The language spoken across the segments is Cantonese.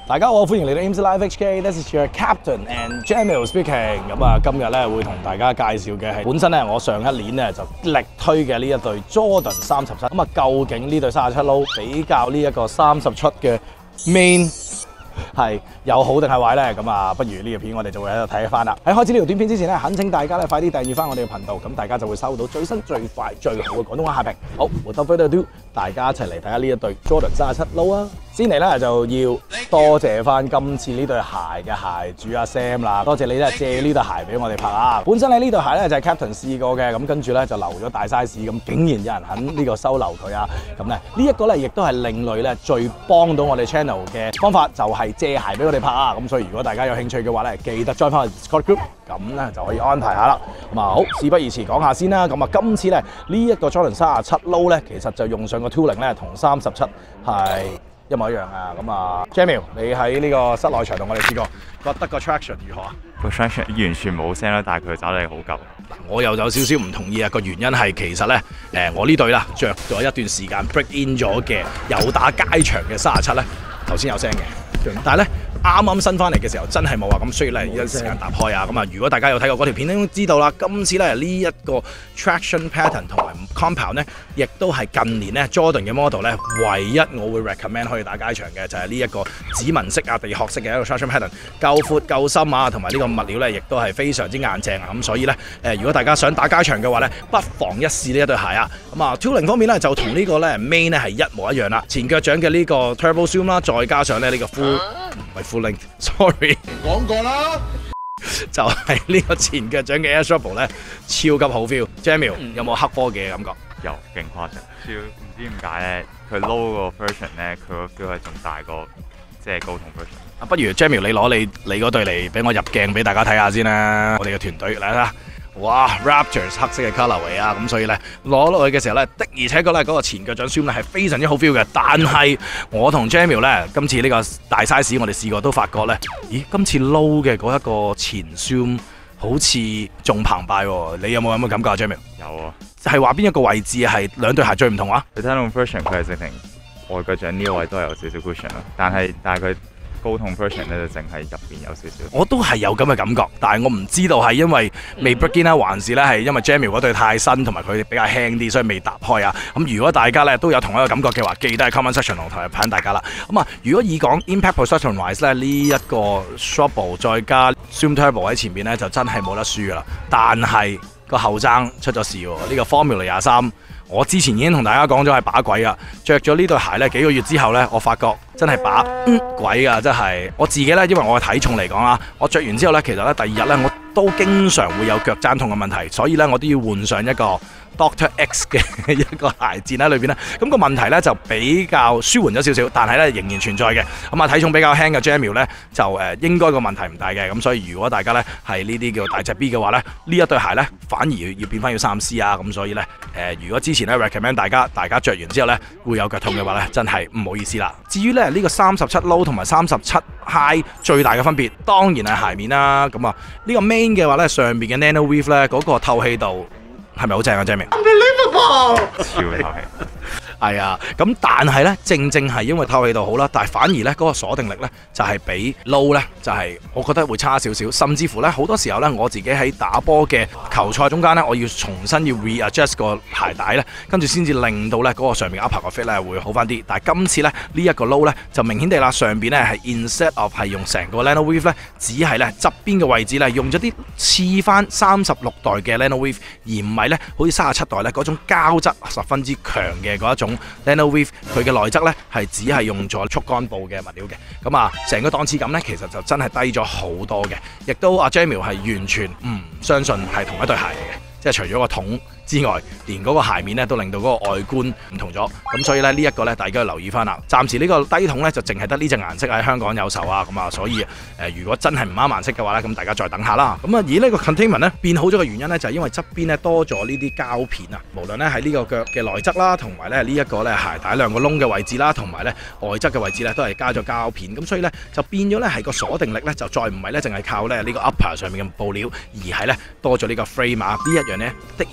大家好，歡迎嚟到 IMSA Live HK。This is your captain and Jamil speaking。咁啊，今日咧會同大家介紹嘅係本身咧我上一年咧就力推嘅呢一對 Jordan 37。咁啊，究竟呢對37撈比較呢一個37嘅 main 係有好定係壞咧？咁啊，不如呢條片我哋就會喺度睇一翻啦。喺開始呢條短片之前咧，懇請大家咧快啲訂閱翻我哋嘅頻道，咁大家就會收到最新、最快、最好嘅廣東話下評。好，without further ado，大家一齊嚟睇下呢一對 Jordan 37撈啊！先嚟咧就要多謝翻今次呢對鞋嘅鞋主阿 Sam 啦，多謝你咧借呢對鞋俾我哋拍啊！本身咧呢對鞋咧就係 Captain 試過嘅，咁跟住咧就留咗大 size，咁竟然有人肯呢個收留佢啊！咁咧呢一個咧亦都係另類咧最幫到我哋 channel 嘅方法，就係借鞋俾我哋拍啊！咁所以如果大家有興趣嘅話咧，記得 join 翻我哋 Discord group， 咁咧就可以安排下啦。咁啊好，事不宜遲，講下先啦。咁啊今次咧呢一個 Jordan 37撈咧，其實就用上個 tooling 咧同37係一模一樣啊！咁啊 ，Jamil， 你喺呢個室內場同我哋試過，覺得個 traction 如何啊？ 個 traction 完全冇聲啦，但係佢走力好夠。 我又有少少唔同意啊！個原因係其實咧，我呢對啦，着咗一段時間 break in 咗嘅有打街場嘅37咧，頭先有聲嘅，但係咧啱啱新翻嚟嘅時候，真係冇話咁需要咧一時間搭開啊！咁啊，如果大家有睇過嗰條片，都知道啦。今次咧呢一個 traction pattern 同埋 compound 咧，亦都係近年咧 Jordan 嘅 model 咧，唯一我會 recommend 可以打街場嘅，就係呢一個指紋式啊、地殼式嘅一個 traction pattern， 夠闊夠深啊，同埋呢個物料咧，亦都係非常之硬淨啊！咁所以咧，如果大家想打街場嘅話咧，不妨一試呢一對鞋啊！咁啊 ，tooling 方面咧就同呢個咧 main 咧係一模一樣啦，前腳掌嘅呢個 turbo zoom 啦，再加上咧呢個 full 唔係 full length，sorry， 講過啦。 就係呢個前腳掌嘅 Air Struggle 咧，超級好 feel。Jamil 有冇黑科技嘅感覺？ 有，勁誇張。超唔知點解咧，佢 low 個 version 咧，佢個 feel 係仲大過即係高筒 version。 不如 Jamil 你攞你嗰對嚟俾我入鏡俾大家睇下先啦。我哋嘅團隊嚟啦。哇 ，Raptors 黑色嘅 colorway 啊，咁所以咧攞落去嘅時候咧，的而且確咧嗰個前腳掌 zoom 咧係非常之好 feel 嘅。但係我同 Jamil 咧今次呢個大 size 我哋試過都發覺咧，咦，今次 low 嘅嗰一個前 zoom 好似仲澎湃喎。你有冇咁嘅感覺啊 Jamil？ 有啊， 係話邊一個位置係兩對鞋最唔同啊？ 你睇到 version 佢係直情外腳掌呢個位都係有少少 cushion 咯，但係佢高筒 version 咧就淨係入邊有少少。 我都係有咁嘅感覺，但係我唔知道係因為未 break in 啦，還是咧係因為 Jamil 嗰對太新，同埋佢比較輕啲，所以未搭開啊。咁如果大家咧都有同一個感覺嘅話，記得喺 comment section 同埋睇大家啦。咁啊，如果以講 impact protection wise 咧，呢一個 Strobel 再加 Zoom Turbo 喺前邊咧，就真係冇得輸噶啦。但係個後踭出咗事喎，呢個 Formula 23。我之前已經同大家講咗係把鬼噶，着咗呢對鞋咧幾個月之後咧，我發覺真係把鬼噶，真係我自己咧，因為我嘅體重嚟講啦，我着完之後咧，其實咧第二日咧我都經常會有腳踭痛嘅問題，所以咧我都要換上一個 Dr. X 嘅一個鞋墊喺裏邊咧，咁個問題咧就比較舒緩咗少少，但係咧仍然存在嘅。咁啊體重比較輕嘅 Jamil 咧就應該個問題唔大嘅，咁所以如果大家咧係呢啲叫大隻 B 嘅話咧，呢一對鞋咧反而要變翻要3C 啊，咁所以咧如果之前咧 recommend 大家着完之後咧會有腳痛嘅話咧，真係唔好意思啦。至於咧呢個37 low 同埋37 high 最大嘅分別，當然係鞋面啦。咁啊呢個 main 嘅話咧上邊嘅 Nano Weave 咧嗰個透氣度係咪好正啊 Jamil？ 超透氣。 係啊，咁但係咧，正係因為透氣度好啦，但係反而咧嗰個鎖定力咧就係比 low 咧就係我覺得會差少少，甚至乎咧好多時候咧我自己喺打波嘅球賽中間咧，我要重新要 readjust 個鞋帶咧，跟住先至令到咧嗰個上面 upper 個 fit 咧會好翻啲。但係今次咧呢一個 low 咧就明顯地啦，上邊咧係 instead of 係用成個 Nano Weave 咧，只係咧側邊嘅位置咧用咗啲似翻36代嘅 Nano Weave， 而唔係咧好似37代咧嗰種膠質十分之強嘅嗰一種 Nano Weave， 佢嘅內側咧係只係用咗速乾布嘅物料嘅，咁啊成個檔次感咧其實就真係低咗好多嘅，亦都阿 Jamil 係完全唔相信係同一對鞋嚟嘅，即係除咗個筒之外，連嗰個鞋面咧都令到嗰個外觀唔同咗，咁所以咧呢一個咧大家要留意翻啦。暫時呢個低筒咧就淨係得呢隻顏色喺香港有售啊，咁啊所以如果真係唔啱顏色嘅話咧，咁大家再等下啦。咁啊而呢個 containment 咧變好咗嘅原因咧就係因為側邊咧多咗呢啲膠片啊，無論咧喺呢個腳嘅內側啦，同埋咧呢一個咧鞋帶兩個窿嘅位置啦，同埋咧外側嘅位置咧都係加咗膠片，咁所以咧就變咗咧係個鎖定力咧就再唔係咧淨係靠咧呢個 upper 上面嘅布料，而係咧多咗呢個 frame 啊，呢一樣咧的而且確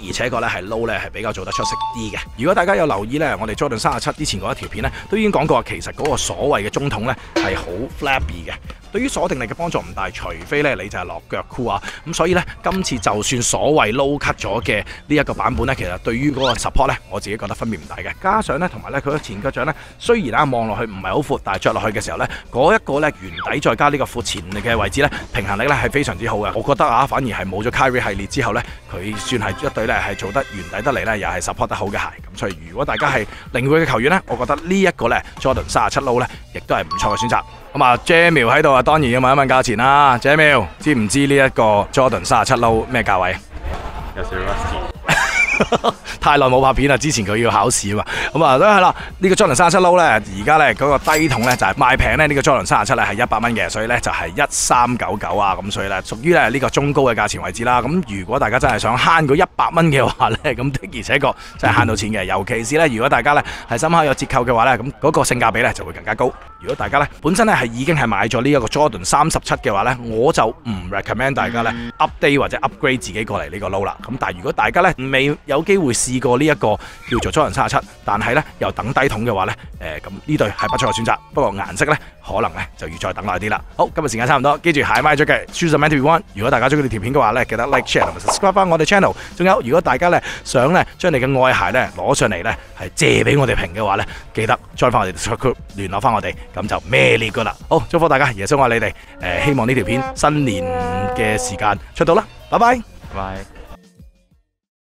咧係 low 咧係比較做得出色啲嘅。如果大家有留意咧，我哋 Jordan 37之前嗰一條片咧，都已經講過，其實嗰個所謂嘅中筒咧係好 flappy 嘅。對於鎖定力嘅幫助唔大，除非咧你就係落腳箍啊。咁所以咧，今次就算所謂 low cut 咗嘅呢一個版本咧，其實對於嗰個 support 咧，我自己覺得分別唔大嘅。加上咧，同埋咧佢個前腳掌咧，雖然啊望落去唔係好闊，但係着落去嘅時候咧，嗰一個咧圓底再加呢個闊前嘅位置咧，平衡力咧係非常之好嘅。我覺得啊，反而係冇咗 Kyrie 系列之後咧，佢算係一對咧係做得圓底得嚟咧，又係 support 得好嘅鞋。咁所以如果大家係靈活嘅球員咧，我覺得呢一個咧 Jordan 37 low 咧，亦都係唔錯嘅選擇。咁啊 Jamil 喺度啊，當然要問一問價錢啦。Jamil 知唔知呢一個 Jordan 37 low 咩價位？ 有少少 rusty。 太耐冇拍片啦，之前佢要考試啊嘛，咁啊都係啦。呢個 Jordan 37 low 咧，而家咧嗰個低筒咧就係賣平咧，呢個 Jordan 37咧係100蚊嘅，所以咧就係1399啊，咁所以咧屬於咧呢個中高嘅價錢位置啦。咁如果大家真係想慳嗰100蚊嘅話咧，咁的而且確真係慳到錢嘅。尤其是咧，如果大家咧係深刻有折扣嘅話咧，咁嗰個性價比咧就會更加高。如果大家咧本身咧係已經係買咗呢一個 Jordan 37嘅話咧，我就唔 recommend 大家咧 update 或者 upgrade 自己過嚟呢個 low 啦。咁但係如果大家咧未有機會試過呢一個叫做 Jordan 37，但係咧又等低筒嘅話咧，咁呢對係不錯嘅選擇。不過顏色咧可能咧就要再等耐啲啦。好，今日時間差唔多，記住鞋買咗嘅 Shoes are meant to be worn。如果大家中意呢條片嘅話咧，記得 like share 同埋 subscribe 翻我哋 channel。仲有，如果大家咧想咧將你嘅愛鞋咧攞上嚟咧係借俾我哋評嘅話咧，記得 join 翻我哋 Discord group 聯絡翻我哋，咁就咩呢個啦。好，祝福大家，耶穌愛你哋。希望呢條片新年嘅時間出到啦，拜拜。 拜。